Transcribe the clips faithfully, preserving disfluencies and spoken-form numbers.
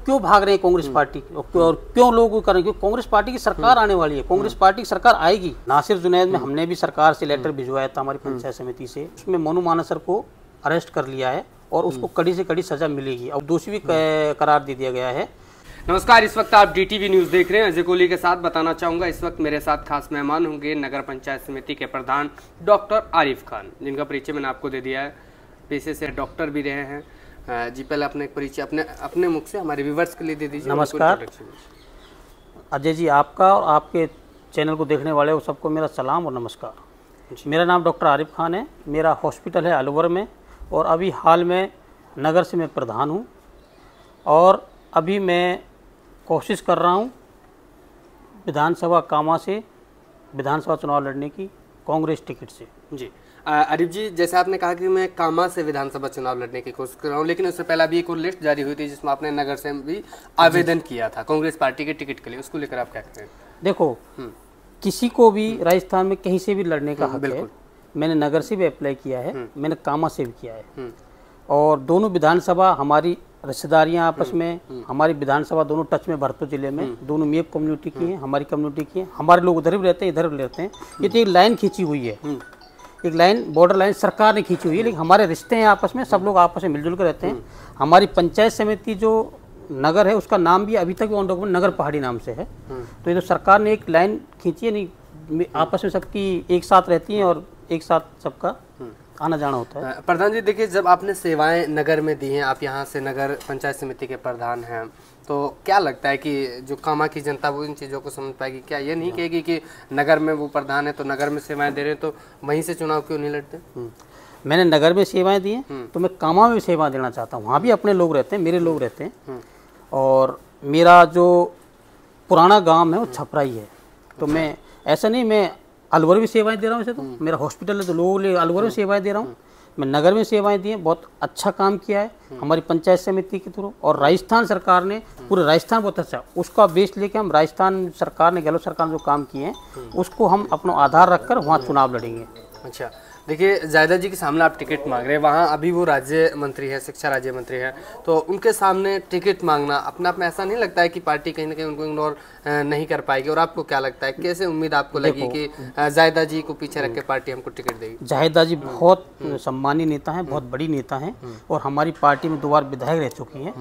क्यों भाग रहे हैं कांग्रेस पार्टी और क्यों लोग कर रहे हैं? कांग्रेस पार्टी की सरकार आने वाली है, कांग्रेस पार्टी की सरकार आएगी। नासिर जुनैद में हमने भी सरकार से लेटर भिजवाया था हमारी पंचायत समिति से, उसमें मोनू मानसर को अरेस्ट कर लिया है और उसको कड़ी से कड़ी सजा मिलेगी और दोषी भी करार दे दिया गया है। नमस्कार, इस वक्त आप डीटीवी न्यूज़ देख रहे हैं। अजय कोहली के साथ बताना चाहूँगा इस वक्त मेरे साथ खास मेहमान होंगे नगर पंचायत समिति के प्रधान डॉक्टर आरिफ खान, जिनका परिचय मैंने आपको दे दिया है। पेशे से डॉक्टर भी रहे हैं। जी पहले अपने परिचय अपने अपने मुख से हमारे व्यूअर्स के लिए दे दीजिए। नमस्कार अजय जी, आपका और आपके चैनल को देखने वाले वो सबको मेरा सलाम और नमस्कार। मेरा नाम डॉक्टर आरिफ खान है, मेरा हॉस्पिटल है अलवर में और अभी हाल में नगर से मैं प्रधान हूँ और अभी मैं कोशिश कर रहा हूँ विधानसभा कामा से विधानसभा चुनाव लड़ने की कांग्रेस टिकट से। जी आरिफ जी, जैसे आपने कहा कि मैं कामा से विधानसभा चुनाव लड़ने की कोशिश कर रहा हूँ, लेकिन उससे पहले अभी एक और लिस्ट जारी हुई थी जिसमें आपने नगर से भी आवेदन किया था कांग्रेस पार्टी के टिकट के लिए, उसको लेकर आप क्या कह रहे हैं? देखो, किसी को भी राजस्थान में कहीं से भी लड़ने का हक है। मैंने नगर से भी अप्लाई किया है, मैंने कामा से भी किया है और दोनों विधानसभा हमारी रिश्तेदारियां आपस में, हमारी विधानसभा दोनों टच में भरतपुर जिले में, दोनों मेप कम्युनिटी की हैं, हमारी कम्युनिटी की हैं। हमारे लोग उधर भी रहते हैं, इधर भी रहते हैं। ये तो एक लाइन खींची हुई है, एक लाइन बॉर्डर लाइन सरकार ने खींची हुई है, लेकिन हमारे रिश्ते हैं आपस में, सब लोग आपस में मिलजुल कर रहते हैं। हमारी पंचायत समिति जो नगर है उसका नाम भी अभी तक ऑन डॉक्यूमेंट नगर पहाड़ी नाम से है। तो ये तो सरकार ने एक लाइन खींची है, नहीं आपस में सबकी एक साथ रहती हैं और एक साथ सबका आना जाना होता है। प्रधान जी देखिए, जब आपने सेवाएं नगर में दी हैं, आप यहाँ से नगर पंचायत समिति के प्रधान हैं, तो क्या लगता है कि जो कामा की जनता वो इन चीज़ों को समझ पाएगी? क्या ये नहीं कहेगी कि नगर में वो प्रधान है तो नगर में सेवाएं दे रहे हैं तो वहीं से चुनाव क्यों नहीं लड़ते? मैंने नगर में सेवाएं दी हैं तो मैं कामा में भी सेवा देना चाहता हूँ। वहाँ भी अपने लोग रहते हैं, मेरे लोग रहते हैं और मेरा जो पुराना गाँव है वो छपराई है। तो मैं ऐसा नहीं मैं अलवर भी सेवाएं दे रहा हूँ, ऐसे तो मेरा हॉस्पिटल है तो लोगों लिए अलवर में सेवाएं दे रहा हूँ। मैं नगर में सेवाएं दी हैं, बहुत अच्छा काम किया है हमारी पंचायत समिति के थ्रू और राजस्थान सरकार ने, पूरे राजस्थान बहुत अच्छा, उसका बेस लेके हम राजस्थान सरकार ने, गहलोत सरकार ने जो काम किए हैं उसको हम अपना आधार रखकर वहाँ चुनाव लड़ेंगे। अच्छा देखिए, जायदा जी के सामने आप टिकट मांग रहे हैं, वहाँ अभी वो राज्य मंत्री है, शिक्षा राज्य मंत्री है, तो उनके सामने टिकट मांगना अपने आप में ऐसा नहीं लगता है कि पार्टी कहीं ना कहीं उनको इग्नोर नहीं कर पाएगी? और आपको क्या लगता है, कैसे उम्मीद आपको लगी कि जायदा जी को पीछे रख के पार्टी हमको टिकट देगी? जायदा जी बहुत सम्मानीय नेता हैं, बहुत बड़ी नेता हैं और हमारी पार्टी में दो बार विधायक रह चुकी हैं।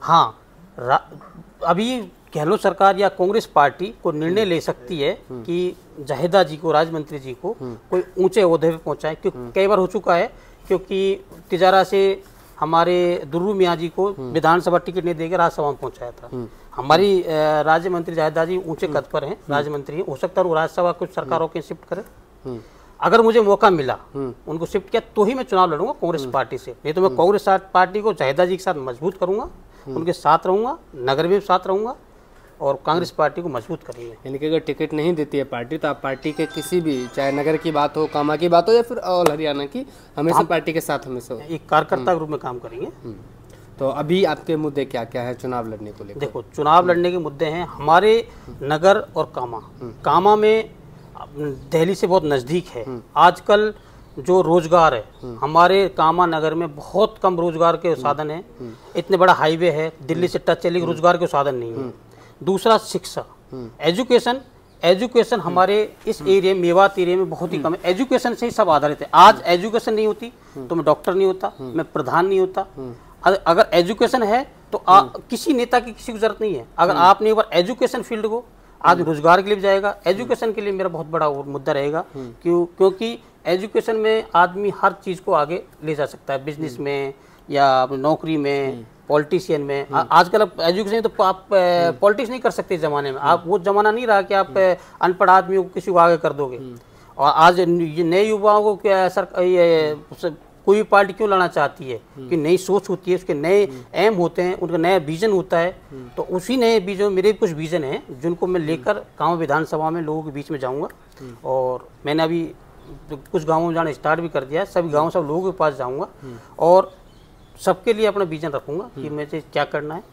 हाँ, अभी गहलोत सरकार या कांग्रेस पार्टी को निर्णय ले सकती है कि जाहिदा जी को, राज्य मंत्री जी को कोई ऊंचे ओहदे पे पहुंचाए, क्योंकि कई बार हो चुका है, क्योंकि तिजारा से हमारे दुर्रू मियाँ जी को विधानसभा टिकट नहीं देकर राज्यसभा में पहुंचाया था। हमारी राज्य मंत्री जाहिदा जी ऊंचे कद पर हैं, राज्य मंत्री, हो सकता है वो राज्यसभा कुछ सरकारों के शिफ्ट करे। अगर मुझे मौका मिला उनको शिफ्ट किया तो ही मैं चुनाव लड़ूंगा कांग्रेस पार्टी से, नहीं तो मैं कांग्रेस पार्टी को जाहिदा जी के साथ मजबूत करूंगा, उनके साथ रहूंगा, नगर में भी साथ रहूंगा और कांग्रेस पार्टी को मजबूत करेंगे। यानी कि अगर टिकट नहीं देती है पार्टी तो आप पार्टी के किसी भी, चाहे नगर की बात हो, कामा की बात हो या फिर ऑल हरियाणा की, हमेशा पार्टी के साथ हमेशा एक कार्यकर्ता के रूप में काम करेंगे। तो अभी आपके मुद्दे क्या क्या है चुनाव लड़ने को लेकर? देखो, चुनाव लड़ने के मुद्दे हैं हमारे नगर और कामा। कामा में दिल्ली से बहुत नज़दीक है। आजकल जो रोजगार है हमारे कामा नगर में बहुत कम रोजगार के साधन है। इतने बड़ा हाईवे है, दिल्ली से टच चलेगी, रोजगार के साधन नहीं है। दूसरा शिक्षा, एजुकेशन एजुकेशन हमारे इस एरिया मेवात एरिया में बहुत ही कम है। एजुकेशन से ही सब आधारित है। आज एजुकेशन नहीं होती तो मैं डॉक्टर नहीं होता, मैं प्रधान नहीं होता। अगर एजुकेशन है तो आ, किसी नेता की किसी की जरूरत नहीं है। अगर आपने एक बार एजुकेशन फील्ड को, आज रोजगार के लिए भी जाएगा, एजुकेशन के लिए मेरा बहुत बड़ा मुद्दा रहेगा, क्यों क्योंकि एजुकेशन में आदमी हर चीज़ को आगे ले जा सकता है, बिजनेस में या नौकरी में, पॉलिटिशियन में। आजकल अब एजुकेशन तो आप पॉलिटिक्स नहीं कर सकते इस जमाने में। आप वो जमाना नहीं रहा कि आप अनपढ़ आदमी को किसी को आगे कर दोगे। और आज नए युवाओं को क्या सर ये कोई भी पार्टी क्यों लाना चाहती है कि नई सोच होती है, उसके नए एम होते हैं, उनका नया विजन होता है। तो उसी नए विजन, मेरे कुछ विजन हैं जिनको मैं लेकर गाँव विधानसभा में लोगों के बीच में जाऊँगा। और मैंने अभी कुछ गाँवों में जाना स्टार्ट भी कर दिया है, सभी गाँव सब लोगों के पास जाऊँगा और सबके लिए अपना विजन रखूंगा कि मुझे क्या करना है।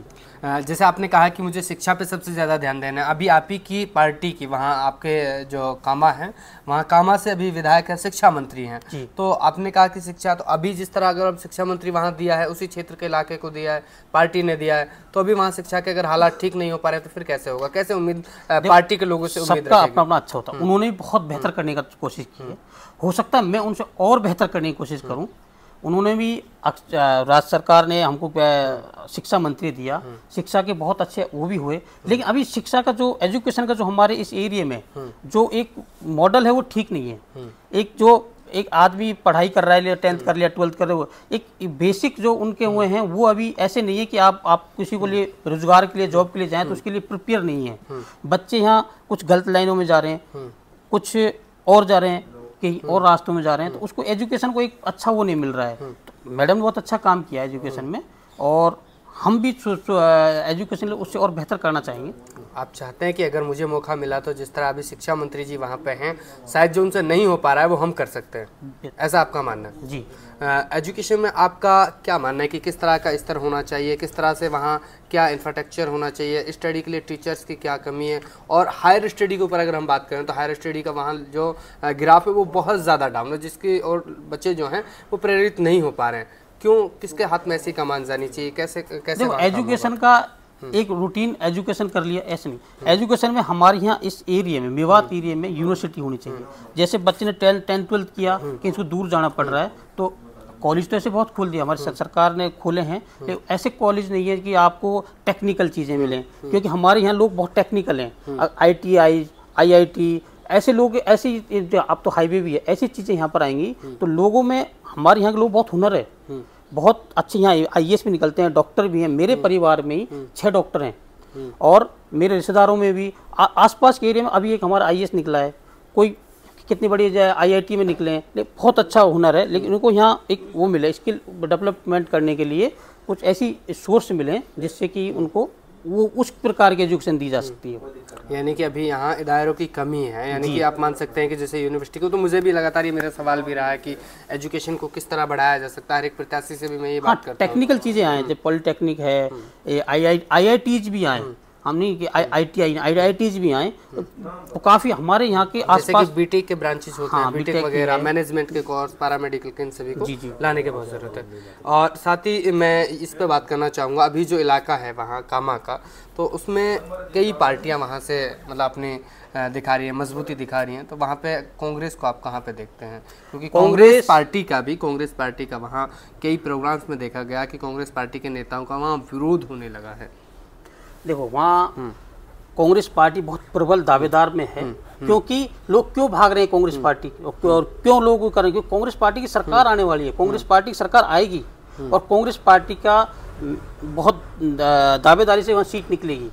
अ, जैसे आपने कहा कि मुझे शिक्षा पे सबसे ज़्यादा ध्यान देना है, अभी आप ही की पार्टी की वहाँ आपके जो कामा हैं वहाँ कामा से अभी विधायक है, शिक्षा मंत्री हैं, तो आपने कहा कि शिक्षा, तो अभी जिस तरह अगर अब शिक्षा मंत्री वहाँ दिया है, उसी क्षेत्र के इलाके को दिया है, पार्टी ने दिया है, तो अभी वहाँ शिक्षा के अगर हालात ठीक नहीं हो पा रहे तो फिर कैसे होगा? कैसे उम्मीद पार्टी के लोगों से उम्मीद सबका अपना अपना अच्छा होता है। उन्होंने भी बहुत बेहतर करने का कोशिश की है, हो सकता है मैं उनसे और बेहतर करने की कोशिश करूँ। उन्होंने भी राज्य सरकार ने हमको शिक्षा मंत्री दिया, शिक्षा के बहुत अच्छे वो भी हुए, लेकिन अभी शिक्षा का जो एजुकेशन का जो हमारे इस एरिया में जो एक मॉडल है वो ठीक नहीं है। एक जो एक आदमी पढ़ाई कर रहा है, टेंथ कर लिया, ट्वेल्थ कर रहे हो, एक बेसिक जो उनके हुए हैं वो अभी ऐसे नहीं है कि आप आप किसी को लिए रोजगार के लिए, जॉब के लिए जाएं तो उसके लिए प्रिपेयर नहीं है। बच्चे यहाँ कुछ गलत लाइनों में जा रहे हैं, कुछ और जा रहे हैं, कहीं और रास्तों में जा रहे हैं, तो उसको एजुकेशन को एक अच्छा वो नहीं मिल रहा है। तो मैडम ने बहुत अच्छा काम किया है एजुकेशन में, और हम भी एजुकेशन उससे और बेहतर करना चाहेंगे। आप चाहते हैं कि अगर मुझे मौका मिला तो जिस तरह अभी शिक्षा मंत्री जी वहाँ पे हैं, शायद जो उनसे नहीं हो पा रहा है वो हम कर सकते हैं, ऐसा आपका मानना है? जी। एजुकेशन में आपका क्या मानना है कि किस तरह का स्तर होना चाहिए, किस तरह से वहाँ क्या इंफ्रास्ट्रक्चर होना चाहिए, स्टडी के लिए टीचर्स की क्या कमी है, और हायर स्टडी के ऊपर अगर हम बात करें तो हायर स्टडी का वहाँ जो ग्राफ है वो बहुत ज़्यादा डाउन है, जिसकी और बच्चे जो हैं वो प्रेरित नहीं हो पा रहे हैं। क्यों, किसके हाथ में ऐसी कमान जानी चाहिए, कैसे कैसे एजुकेशन का एक रूटीन एजुकेशन कर लिया ऐसे नहीं। एजुकेशन में हमारे यहाँ इस एरिया में, मेवात एरिया में यूनिवर्सिटी होनी चाहिए। जैसे बच्चे ने टेंथ टेंथ ट्वेल्थ किया कि इसको दूर जाना पड़ रहा है, तो कॉलेज तो ऐसे बहुत खोल दिया हमारी सरकार ने, खोले हैं, लेकिन ऐसे कॉलेज नहीं है कि आपको टेक्निकल चीज़ें मिलें, क्योंकि हमारे यहाँ लोग बहुत टेक्निकल हैं। I T I I I T ऐसे लोग, ऐसी अब तो हाईवे भी है, ऐसी चीज़ें यहाँ पर आएंगी तो लोगों में, हमारे यहाँ के लोग बहुत हुनर है, बहुत अच्छे यहाँ आई ए एस भी निकलते हैं, डॉक्टर भी हैं। मेरे परिवार में ही छः डॉक्टर हैं, और मेरे रिश्तेदारों में भी आसपास के एरिया में अभी एक हमारा आई ए एस निकला है, कोई कितनी बड़ी आई आई टी में निकले हैं, लेकिन बहुत अच्छा हुनर है, लेकिन उनको यहाँ एक वो मिले, स्किल डेवलपमेंट करने के लिए कुछ ऐसी सोर्स मिले जिससे कि उनको वो उस प्रकार की एजुकेशन दी जा सकती है। यानी कि अभी यहाँ इदारों की कमी है, यानी कि आप मान सकते हैं कि जैसे यूनिवर्सिटी को, तो मुझे भी लगातार ये मेरा सवाल भी रहा है कि एजुकेशन को किस तरह बढ़ाया जा सकता है। हर एक प्रत्याशी से भी मैं ये बात करता हूँ, टेक्निकल चीज़ें आए, जैसे पॉलिटेक्निक है, आई आई आई आई टीज भी आए, हम नहीं कि I T I I I Ts भी आए, तो काफ़ी हमारे यहाँ के आसपास बीटेक के ब्रांचेस होते हैं, बीटेक वगैरह, मैनेजमेंट के कोर्स, पैरामेडिकल के, इन सभी को लाने की बहुत ज़रूरत है। और साथ ही मैं इस पे बात करना चाहूँगा, अभी जो इलाका है वहाँ कामा का, तो उसमें कई पार्टियाँ वहाँ से मतलब अपनी दिखा रही है, मजबूती दिखा रही हैं, तो वहाँ पे कांग्रेस को आप कहाँ पे देखते हैं? क्योंकि कांग्रेस पार्टी का भी कांग्रेस पार्टी का वहाँ कई प्रोग्राम्स में देखा गया कि कांग्रेस पार्टी के नेताओं का वहाँ विरोध होने लगा है। देखो, वहाँ कांग्रेस पार्टी बहुत प्रबल दावेदार में है, क्योंकि लोग क्यों भाग रहे हैं कांग्रेस पार्टी, और क्यों लोग कर रहे हैं, क्योंकि कांग्रेस पार्टी की सरकार आने वाली है, कांग्रेस पार्टी की सरकार आएगी, और कांग्रेस पार्टी का बहुत दावेदारी से वहाँ सीट निकलेगी,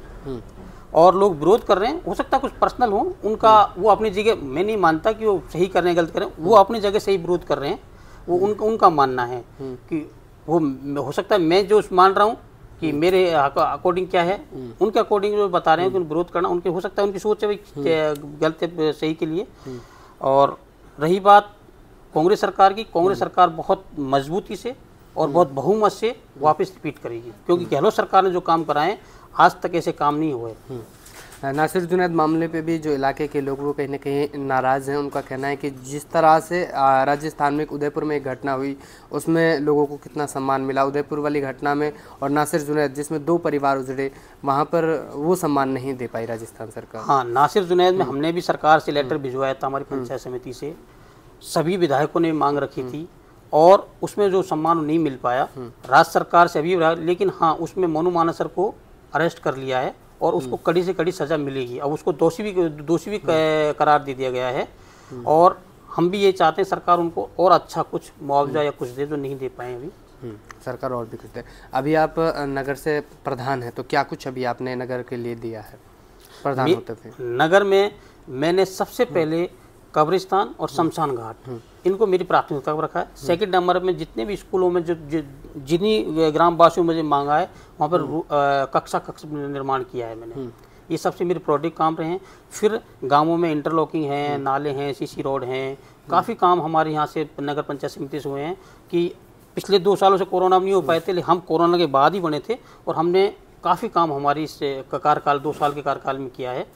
और लोग विरोध कर रहे हैं। हो सकता है कुछ पर्सनल हो उनका, वो अपनी जगह, मैं नहीं मानता कि वो सही कर रहे हैं गलत कर रहे हैं, वो अपनी जगह सही विरोध कर रहे हैं, वो उनका उनका मानना है कि वो, हो सकता है मैं जो मान रहा हूँ कि मेरे अकॉर्डिंग क्या है, उनके अकॉर्डिंग जो बता रहे हैं कि विरोध करना उनके, हो सकता है उनकी सोच है गलत सही के लिए। और रही बात कांग्रेस सरकार की, कांग्रेस सरकार बहुत मजबूती से और बहुत बहुमत से वापस रिपीट करेगी, क्योंकि गहलोत सरकार ने जो काम कराए आज तक ऐसे काम नहीं हुए। नासिर जुनैद मामले पे भी जो इलाके के लोग वो कहीं ना कहीं नाराज़ हैं। उनका कहना है कि जिस तरह से राजस्थान में, उदयपुर में एक घटना हुई, उसमें लोगों को कितना सम्मान मिला, उदयपुर वाली घटना में, और नासिर जुनैद जिसमें दो परिवार उजड़े, वहाँ पर वो सम्मान नहीं दे पाई राजस्थान सरकार। हाँ, नासिर जुनैद में हमने भी सरकार से लेटर भिजवाया था, हमारी पंचायत समिति से, सभी विधायकों ने मांग रखी थी, और उसमें जो सम्मान नहीं मिल पाया राज्य सरकार से अभी, लेकिन हाँ उसमें मोनू मानेसर को अरेस्ट कर लिया है और उसको कड़ी से कड़ी सज़ा मिलेगी। अब उसको दोषी भी दोषी भी करार दे दिया गया है, और हम भी ये चाहते हैं सरकार उनको और अच्छा कुछ मुआवजा या कुछ दे, जो नहीं दे पाए अभी। सरकार और भी कुछ दे। अभी आप नगर से प्रधान हैं, तो क्या कुछ अभी आपने नगर के लिए दिया है प्रधान होते थे? नगर में मैंने सबसे पहले कब्रिस्तान और शमशान घाट, इनको मेरी प्राथमिकता पर रखा है। सेकंड नंबर में जितने भी स्कूलों में जो जिन्हीं ग्रामवासियों में मुझे मांगा है, वहाँ पर कक्षा कक्ष निर्माण किया है मैंने। ये सबसे मेरे प्रोजेक्ट काम रहे हैं। फिर गांवों में इंटरलॉकिंग है, नाले हैं, सीसी रोड हैं, काफ़ी काम हमारे यहाँ से नगर पंचायत समिति से हुए हैं कि पिछले दो सालों से कोरोना में नहीं हो पाए थे, लेकिन हम कोरोना के बाद ही बने थे और हमने काफ़ी काम हमारी इस कार्यकाल दो साल के कार्यकाल में किया है।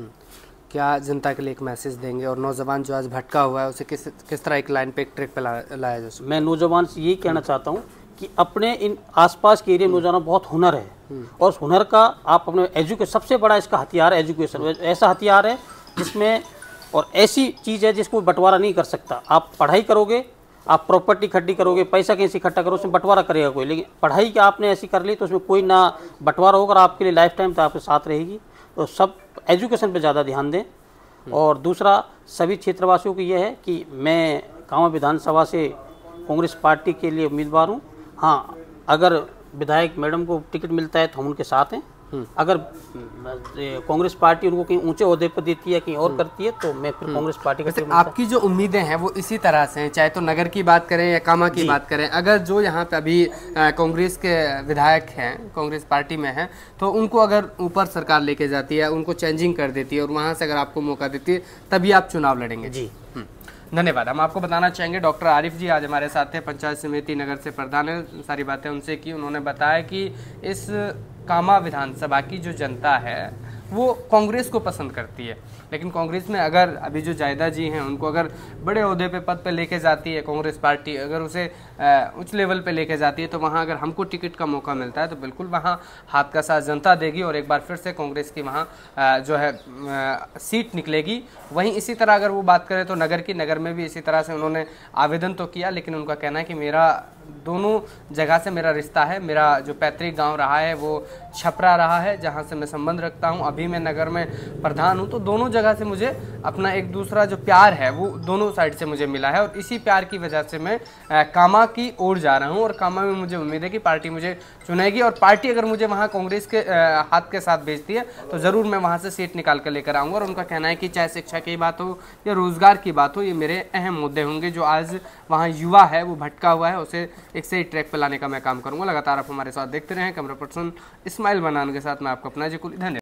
क्या जनता के लिए एक मैसेज देंगे और नौजवान जो आज भटका हुआ है उसे किस किस तरह एक लाइन पे एक ट्रैक पे ला, लाया जा सकता? मैं नौजवान से यही कहना चाहता हूँ कि अपने इन आसपास के एरिया में नौजवान बहुत हुनर है और उस हुनर का आप अपने एजुकेशन, सबसे बड़ा इसका हथियार है एजुकेशन। ऐसा हथियार है जिसमें और ऐसी चीज़ है जिसको बंटवारा नहीं कर सकता। आप पढ़ाई करोगे, आप प्रॉपर्टी इकट्ठी करोगे, पैसा कैसे इकट्ठा करो, उसमें बंटवारा करेगा कोई, लेकिन पढ़ाई क्या आपने ऐसी कर ली तो उसमें कोई ना बंटवारा होगा और आपके लिए लाइफ टाइम तो आपके साथ रहेगी। तो सब एजुकेशन पे ज़्यादा ध्यान दें। और दूसरा सभी क्षेत्रवासियों को यह है कि मैं कांवा विधानसभा से कांग्रेस पार्टी के लिए उम्मीदवार हूँ। हाँ, अगर विधायक मैडम को टिकट मिलता है तो हम उनके साथ हैं। अगर कांग्रेस पार्टी उनको कहीं ऊंचे ओहदे पर देती है, कहीं और करती है, तो मैं फिर कांग्रेस पार्टी का टिकट। आपकी जो उम्मीदें हैं वो इसी तरह से हैं, चाहे तो नगर की बात करें या कामा की बात करें। अगर जो यहाँ पे अभी कांग्रेस के विधायक हैं, कांग्रेस पार्टी में हैं, तो उनको अगर ऊपर सरकार लेके जाती है, उनको चेंजिंग कर देती है और वहाँ से अगर आपको मौका देती है, तभी आप चुनाव लड़ेंगे। जी, धन्यवाद। हम आपको बताना चाहेंगे डॉक्टर आरिफ जी आज हमारे साथ थे, पंचायत समिति नगर से प्रधान है। सारी बातें उनसे की। उन्होंने बताया कि इस कामा विधानसभा की जो जनता है वो कांग्रेस को पसंद करती है, लेकिन कांग्रेस में अगर अभी जो जायदा जी हैं उनको अगर बड़े ओहदे पे पद पे लेके जाती है कांग्रेस पार्टी, अगर उसे उच्च लेवल पे लेके जाती है, तो वहाँ अगर हमको टिकट का मौका मिलता है तो बिल्कुल वहाँ हाथ का साथ जनता देगी और एक बार फिर से कांग्रेस की वहाँ जो है सीट निकलेगी। वहीं इसी तरह अगर वो बात करें तो नगर की, नगर में भी इसी तरह से उन्होंने आवेदन तो किया, लेकिन उनका कहना है कि मेरा दोनों जगह से मेरा रिश्ता है। मेरा जो पैतृक गांव रहा है वो छपरा रहा है, जहां से मैं संबंध रखता हूं। अभी मैं नगर में प्रधान हूं, तो दोनों जगह से मुझे अपना एक दूसरा जो प्यार है वो दोनों साइड से मुझे मिला है और इसी प्यार की वजह से मैं आ, कामा की ओर जा रहा हूं और कामा में मुझे उम्मीद है कि पार्टी मुझे चुनेगी और पार्टी अगर मुझे वहाँ कांग्रेस के आ, हाथ के साथ भेजती है तो ज़रूर मैं वहाँ से सीट निकाल कर लेकर आऊँगा। और उनका कहना है कि चाहे शिक्षा की बात हो या रोज़गार की बात हो, ये मेरे अहम मुद्दे होंगे। जो आज वहाँ युवा है वो भटका हुआ है, उसे एक सही ट्रैक पर लाने का मैं काम करूँगा। लगातार आप हमारे साथ देखते रहें। कैमरा पर्सन इस्माइल बनान के साथ मैं आपको अपना जी कुल धन्यवाद।